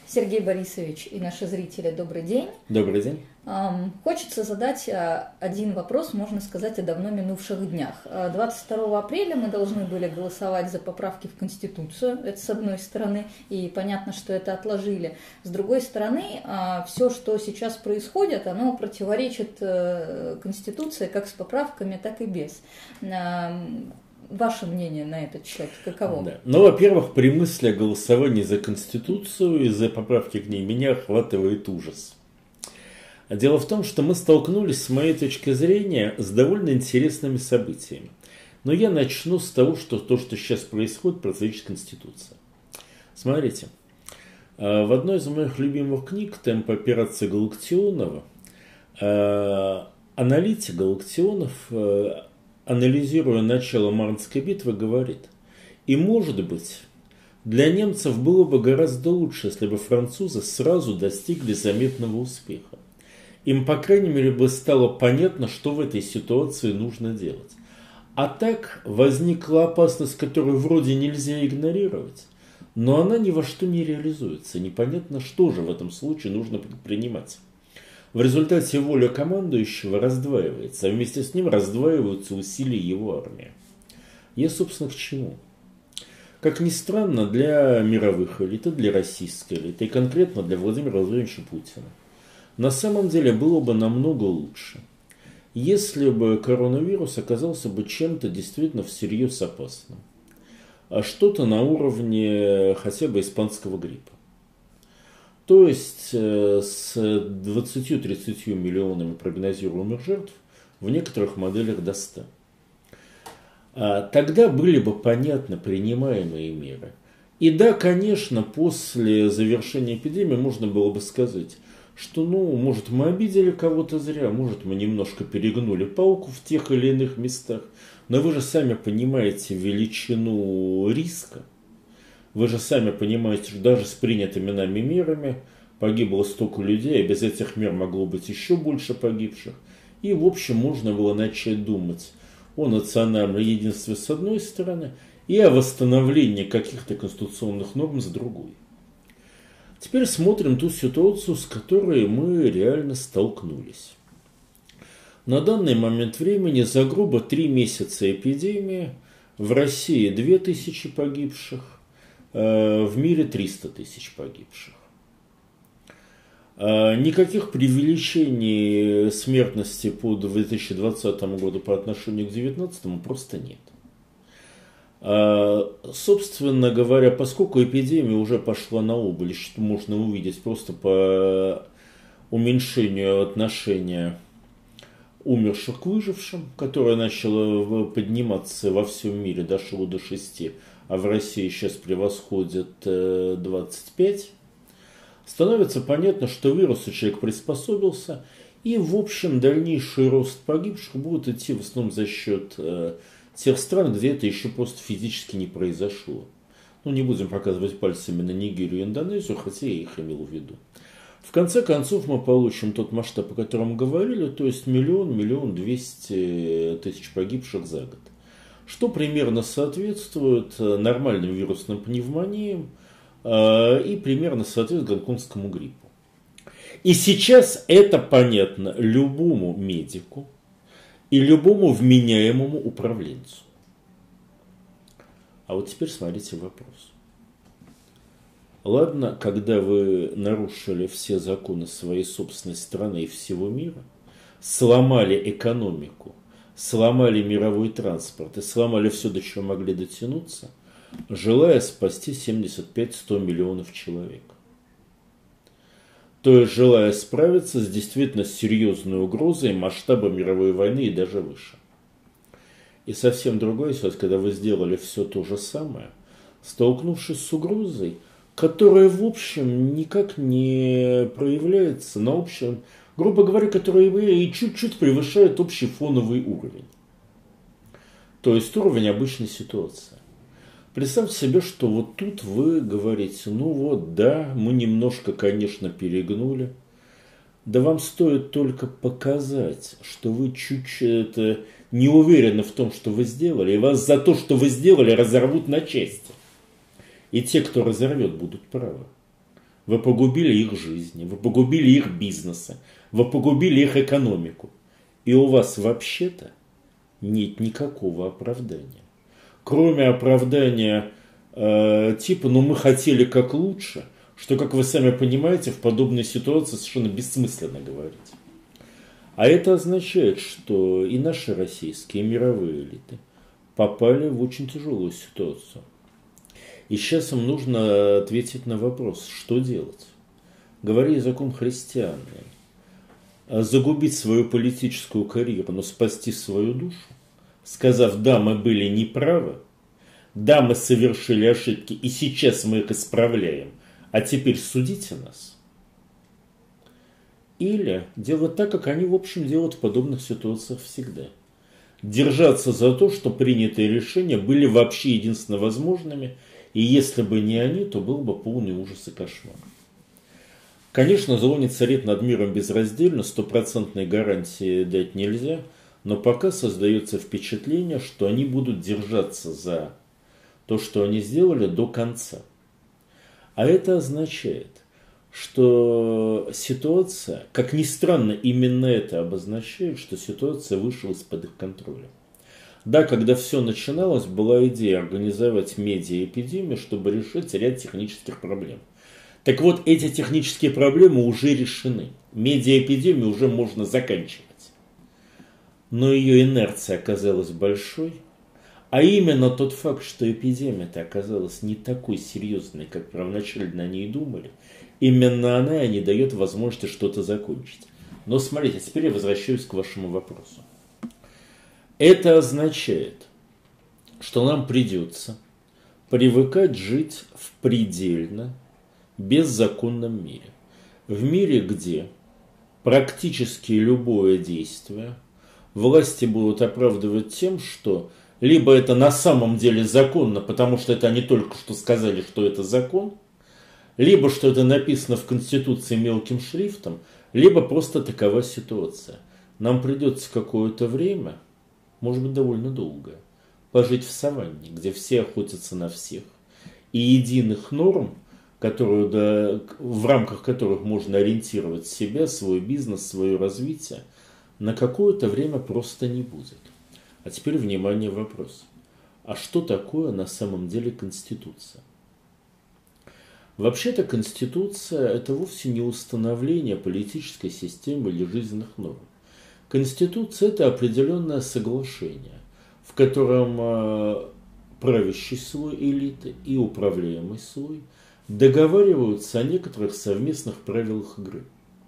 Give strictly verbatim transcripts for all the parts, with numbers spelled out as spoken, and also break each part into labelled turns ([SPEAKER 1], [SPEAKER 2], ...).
[SPEAKER 1] Сергей Борисович и наши зрители, добрый день.
[SPEAKER 2] Добрый день.
[SPEAKER 1] Хочется задать один вопрос, можно сказать, о давно минувших днях. двадцать второго апреля мы должны были голосовать за поправки в Конституцию, это с одной стороны, и понятно, что это отложили. С другой стороны, все, что сейчас происходит, оно противоречит Конституции как с поправками, так и без. Ваше мнение на этот счет каково?
[SPEAKER 2] Да. Ну, во-первых, при мысли о голосовании за Конституцию и за поправки к ней меня охватывает ужас. Дело в том, что мы столкнулись, с моей точки зрения, с довольно интересными событиями. Но я начну с того, что то, что сейчас происходит, противоречит Конституции. Смотрите, в одной из моих любимых книг «Темп операции Галактионова» аналитик Галактионов, анализируя начало Марнской битвы, говорит: и может быть, для немцев было бы гораздо лучше, если бы французы сразу достигли заметного успеха. Им, по крайней мере, бы стало понятно, что в этой ситуации нужно делать. А так возникла опасность, которую вроде нельзя игнорировать, но она ни во что не реализуется. Непонятно, что же в этом случае нужно предпринимать. В результате воля командующего раздваивается, а вместе с ним раздваиваются усилия его армии. Я, собственно, к чему? Как ни странно, для мировых элит, и для российской элиты, и конкретно для Владимира Владимировича Путина, на самом деле было бы намного лучше, если бы коронавирус оказался бы чем-то действительно всерьез опасным. А что-то на уровне хотя бы испанского гриппа. То есть с двадцатью-тридцатью миллионами прогнозируемых жертв в некоторых моделях до ста. Тогда были бы понятны принимаемые меры. И да, конечно, после завершения эпидемии можно было бы сказать, что, ну, может, мы обидели кого-то зря, может, мы немножко перегнули палку в тех или иных местах, но вы же сами понимаете величину риска. Вы же сами понимаете, что даже с принятыми нами мерами погибло столько людей, а без этих мер могло быть еще больше погибших. И, в общем, можно было начать думать о национальном единстве с одной стороны и о восстановлении каких-то конституционных норм с другой. Теперь смотрим ту ситуацию, с которой мы реально столкнулись. На данный момент времени за грубо три месяца эпидемии в России две тысячи погибших, в мире триста тысяч погибших. Никаких преувеличений смертности по две тысячи двадцатому году по отношению к две тысячи девятнадцатому просто нет. Собственно говоря, поскольку эпидемия уже пошла на убыль, что можно увидеть просто по уменьшению отношения умерших к выжившим, которое начало подниматься во всем мире, дошло до шести, а в России сейчас превосходит двадцать пять, становится понятно, что вирусу человек приспособился, и в общем дальнейший рост погибших будет идти в основном за счет тех стран, где это еще просто физически не произошло. Ну, не будем показывать пальцами на Нигерию и Индонезию, хотя я их имел в виду. В конце концов мы получим тот масштаб, о котором говорили, то есть миллион, миллион двести тысяч погибших за год. Что примерно соответствует нормальным вирусным пневмониям и примерно соответствует гонконгскому гриппу. И сейчас это понятно любому медику и любому вменяемому управленцу. А вот теперь смотрите вопрос. Ладно, когда вы нарушили все законы своей собственной страны и всего мира, сломали экономику, сломали мировой транспорт и сломали все, до чего могли дотянуться, желая спасти семьдесят пять - сто миллионов человек. То есть желая справиться с действительно серьезной угрозой масштаба мировой войны и даже выше. И совсем другое, когда вы сделали все то же самое, столкнувшись с угрозой, которая в общем никак не проявляется на общем, грубо говоря, которая и чуть-чуть превышает общий фоновый уровень. То есть уровень обычной ситуации. Представьте себе, что вот тут вы говорите, ну вот, да, мы немножко, конечно, перегнули. Да вам стоит только показать, что вы чуть-чуть не уверены в том, что вы сделали, и вас за то, что вы сделали, разорвут на части. И те, кто разорвет, будут правы. Вы погубили их жизни, вы погубили их бизнесы, вы погубили их экономику. И у вас вообще-то нет никакого оправдания. Кроме оправдания э, типа, ну мы хотели как лучше, что, как вы сами понимаете, в подобной ситуации совершенно бессмысленно говорить. А это означает, что и наши российские, и мировые элиты попали в очень тяжелую ситуацию. И сейчас им нужно ответить на вопрос, что делать. Говоря языком христиан, загубить свою политическую карьеру, но спасти свою душу, сказав, да, мы были неправы, да, мы совершили ошибки, и сейчас мы их исправляем, а теперь судите нас. Или делать так, как они, в общем, делают в подобных ситуациях всегда. Держаться за то, что принятые решения были вообще единственно возможными, и если бы не они, то был бы полный ужас и кошмар. Конечно, зло не царит над миром безраздельно, стопроцентной гарантии дать нельзя, но пока создается впечатление, что они будут держаться за то, что они сделали, до конца. А это означает, что ситуация, как ни странно, именно это обозначает, что ситуация вышла из-под их контроля. Да, когда все начиналось, была идея организовать медиаэпидемию, чтобы решить ряд технических проблем. Так вот, эти технические проблемы уже решены. Медиаэпидемию уже можно заканчивать. Но ее инерция оказалась большой. А именно тот факт, что эпидемия-то оказалась не такой серьезной, как первоначально они и думали, именно она и не дает возможности что-то закончить. Но смотрите, теперь я возвращаюсь к вашему вопросу. Это означает, что нам придется привыкать жить в предельно беззаконном мире. В мире, где практически любое действие власти будут оправдывать тем, что либо это на самом деле законно, потому что это они только что сказали, что это закон, либо что это написано в Конституции мелким шрифтом, либо просто такова ситуация. Нам придется какое-то время, может быть довольно долгое, пожить в саванне, где все охотятся на всех, и единых норм, которые, да, в рамках которых можно ориентировать себя, свой бизнес, свое развитие, на какое-то время просто не будет. А теперь, внимание, вопрос. А что такое на самом деле Конституция? Вообще-то Конституция – это вовсе не установление политической системы или жизненных норм. Конституция – это определенное соглашение, в котором правящий слой элиты и управляемый слой договариваются о некоторых совместных правилах игры.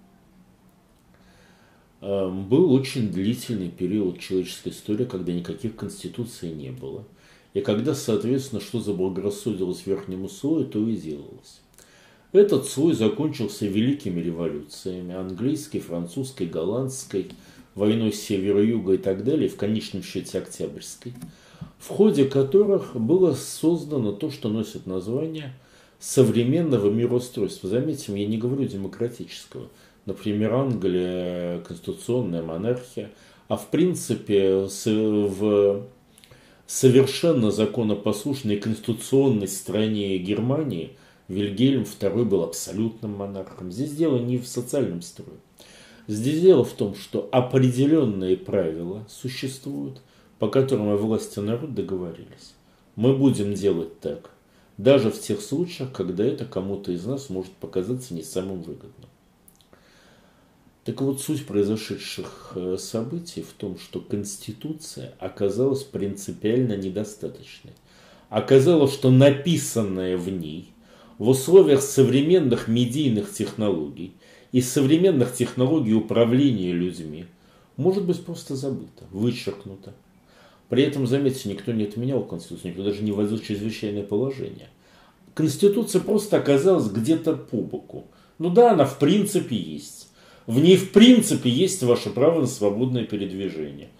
[SPEAKER 2] Был очень длительный период человеческой истории, когда никаких конституций не было. И когда, соответственно, что заблагорассудилось верхнему слою, то и делалось. Этот слой закончился великими революциями, английской, французской, голландской, войной севера-юга и так далее, в конечном счете октябрьской, в ходе которых было создано то, что носит название современного мироустройства. Заметьте, я не говорю демократического. Например, Англия, конституционная монархия, а в принципе в совершенно законопослушной конституционной стране Германии Вильгельм второй был абсолютным монархом. Здесь дело не в социальном строе. Здесь дело в том, что определенные правила существуют, по которым власть и народ договорились. Мы будем делать так, даже в тех случаях, когда это кому-то из нас может показаться не самым выгодным. Так вот, суть произошедших событий в том, что Конституция оказалась принципиально недостаточной. Оказалось, что написанное в ней в условиях современных медийных технологий и современных технологий управления людьми может быть просто забыто, вычеркнуто. При этом, заметьте, никто не отменял Конституцию, никто даже не вводил чрезвычайное положение. Конституция просто оказалась где-то по боку. Ну да, она в принципе есть. В ней в принципе есть ваше право на свободное передвижение.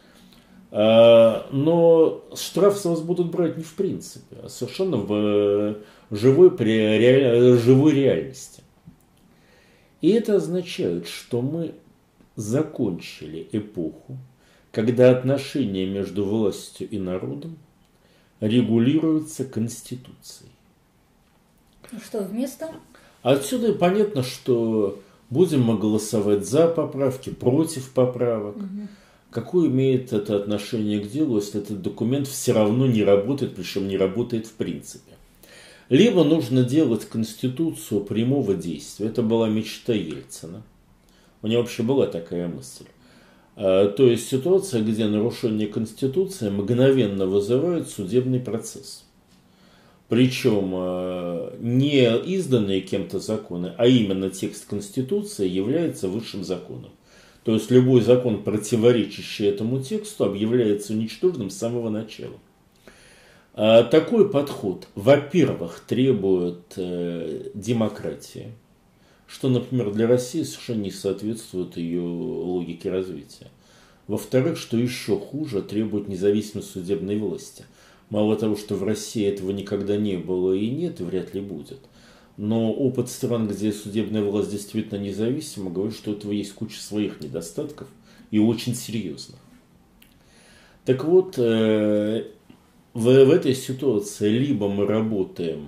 [SPEAKER 2] Но штраф с вас будут брать не в принципе, а совершенно в живой, при живой реальности. И это означает, что мы закончили эпоху, когда отношения между властью и народом регулируются Конституцией.
[SPEAKER 1] Что вместо?
[SPEAKER 2] Отсюда и понятно, что будем мы голосовать за поправки, против поправок. Угу. Какое имеет это отношение к делу, если этот документ все равно не работает, причем не работает в принципе. Либо нужно делать Конституцию прямого действия. Это была мечта Ельцина. У него вообще была такая мысль. То есть ситуация, где нарушение Конституции мгновенно вызывает судебный процесс. Причем не изданные кем-то законы, а именно текст Конституции является высшим законом. То есть любой закон, противоречащий этому тексту, объявляется уничтоженным с самого начала. Такой подход, во-первых, требует демократии, что, например, для России совершенно не соответствует ее логике развития. Во-вторых, что еще хуже, требует независимости судебной власти. Мало того, что в России этого никогда не было и нет, и вряд ли будет. Но опыт стран, где судебная власть действительно независима, говорит, что у этого есть куча своих недостатков и очень серьезных. Так вот, в, в этой ситуации либо мы работаем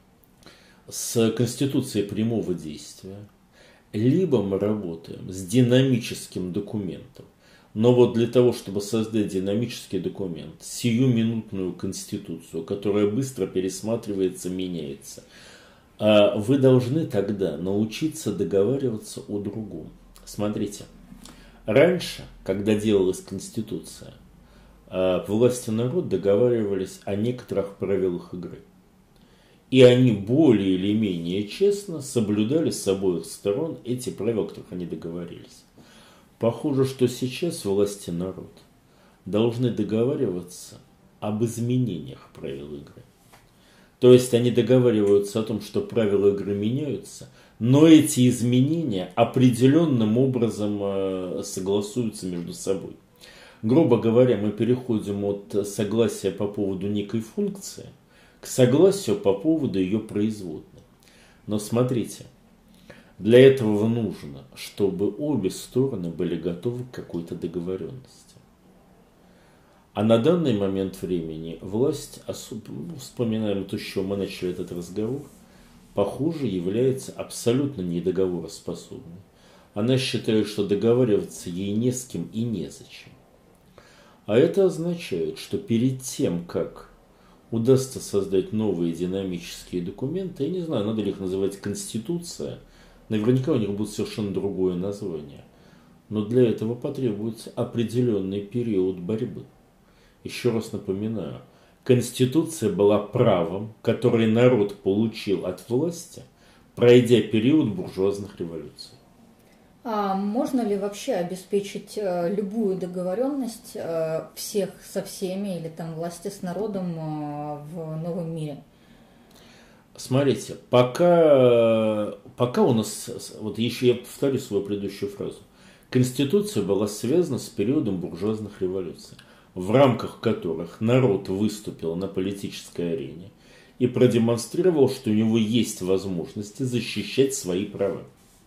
[SPEAKER 2] с Конституцией прямого действия, либо мы работаем с динамическим документом. Но вот для того, чтобы создать динамический документ, сиюминутную Конституцию, которая быстро пересматривается, меняется, вы должны тогда научиться договариваться о другом. Смотрите, раньше, когда делалась Конституция, власть и народ договаривались о некоторых правилах игры. И они более или менее честно соблюдали с обоих сторон эти правила, о которых они договорились. Похоже, что сейчас власть и народ должны договариваться об изменениях правил игры. То есть они договариваются о том, что правила игры меняются, но эти изменения определенным образом согласуются между собой. Грубо говоря, мы переходим от согласия по поводу некой функции к согласию по поводу ее производной. Но смотрите, для этого нужно, чтобы обе стороны были готовы к какой-то договоренности. А на данный момент времени власть, вспоминаем то, с чего мы начали этот разговор, похоже, является абсолютно недоговороспособной. Она считает, что договариваться ей не с кем и незачем. А это означает, что перед тем, как удастся создать новые динамические документы, я не знаю, надо ли их называть Конституция, наверняка у них будет совершенно другое название. Но для этого потребуется определенный период борьбы. Еще раз напоминаю, Конституция была правом, который народ получил от власти, пройдя период буржуазных революций.
[SPEAKER 1] А можно ли вообще обеспечить любую договоренность всех со всеми или там власти с народом в новом мире?
[SPEAKER 2] Смотрите, пока, пока у нас, вот еще я повторю свою предыдущую фразу, Конституция была связана с периодом буржуазных революций, в рамках которых народ выступил на политической арене и продемонстрировал, что у него есть возможности защищать свои права.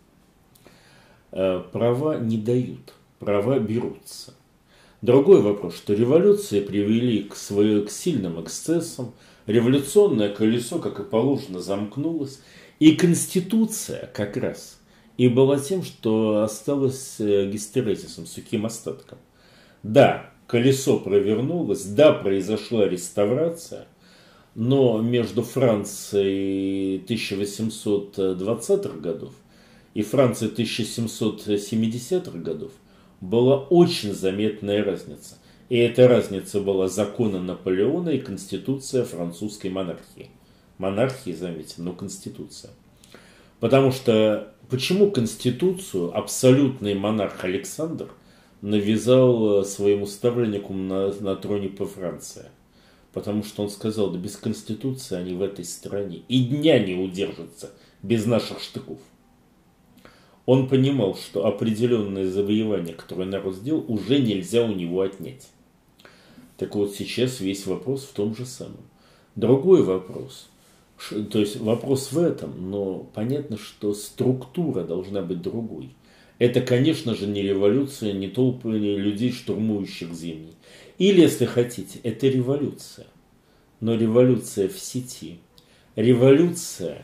[SPEAKER 2] Права не дают, права берутся. Другой вопрос, что революции привели к, своим, к сильным эксцессам, революционное колесо, как и положено, замкнулось, и Конституция как раз и была тем, что осталось гистерезисом, сухим остатком. Да, колесо провернулось, да, произошла реставрация, но между Францией тысяча восемьсот двадцатых годов и Францией тысяча семьсот семидесятых годов была очень заметная разница. И эта разница была законы Наполеона и конституция французской монархии. Монархии, заметьте, но конституция. Потому что, почему конституцию абсолютный монарх Александр навязал своему ставленнику на, на троне по Франции? Потому что он сказал, да без конституции они в этой стране и дня не удержатся без наших штыков. Он понимал, что определенные завоевания, которые народ сделал, уже нельзя у него отнять. Так вот, сейчас весь вопрос в том же самом. Другой вопрос. То есть вопрос в этом, но понятно, что структура должна быть другой. Это, конечно же, не революция, не толпы людей, штурмующих Зимний. Или, если хотите, это революция. Но революция в сети. Революция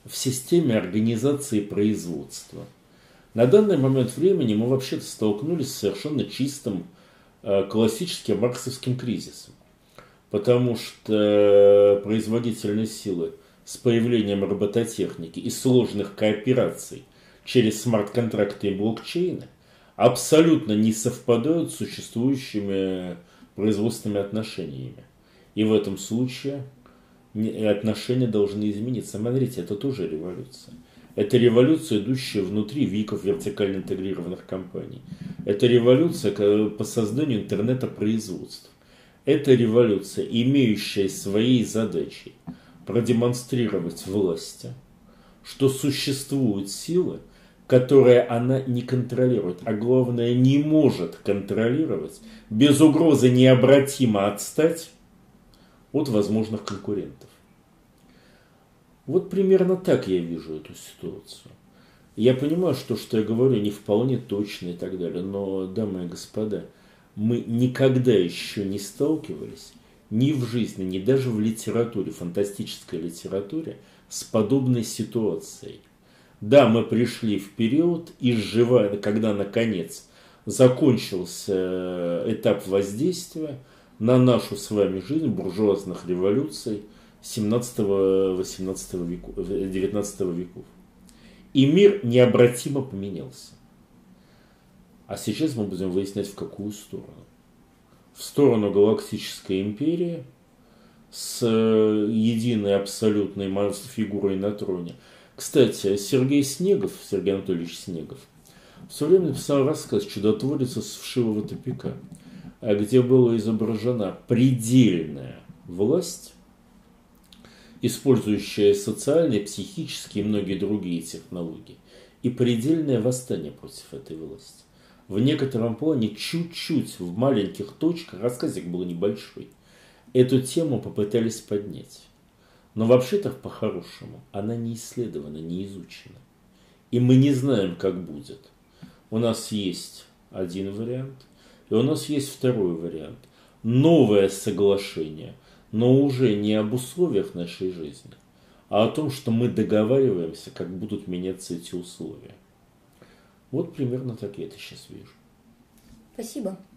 [SPEAKER 2] в системе организации производства. На данный момент времени мы вообще-то столкнулись с совершенно чистым э, классическим марксовским кризисом. Потому что производительные силы с появлением робототехники и сложных коопераций через смарт-контракты и блокчейны абсолютно не совпадают с существующими производственными отношениями. И в этом случае отношения должны измениться. Смотрите, это тоже революция. Это революция, идущая внутри ВИКов, вертикально интегрированных компаний. Это революция по созданию интернета производств. Это революция, имеющая своей задачей продемонстрировать власти, что существуют силы, которые она не контролирует, а главное не может контролировать, без угрозы необратимо отстать от возможных конкурентов. Вот примерно так я вижу эту ситуацию. Я понимаю, что, что я говорю, не вполне точно и так далее, но, дамы и господа, мы никогда еще не сталкивались ни в жизни, ни даже в литературе, фантастической литературе, с подобной ситуацией. Да, мы пришли в период, изживая, когда наконец закончился этап воздействия на нашу с вами жизнь буржуазных революций семнадцатого-восемнадцатого веков, девятнадцатого веков. И мир необратимо поменялся. А сейчас мы будем выяснять, в какую сторону. В сторону галактической империи с единой абсолютной фигурой на троне. Кстати, Сергей Снегов, Сергей Анатольевич Снегов, в свое время написал рассказ «Чудотворец из вшивого тупика», где была изображена предельная власть, использующая социальные, психические и многие другие технологии, и предельное восстание против этой власти. В некотором плане чуть-чуть в маленьких точках, рассказик был небольшой, эту тему попытались поднять. Но вообще-то, по-хорошему, она не исследована, не изучена. И мы не знаем, как будет. У нас есть один вариант, и у нас есть второй вариант. Новое соглашение, но уже не об условиях нашей жизни, а о том, что мы договариваемся, как будут меняться эти условия. Вот примерно так я это сейчас вижу.
[SPEAKER 1] Спасибо.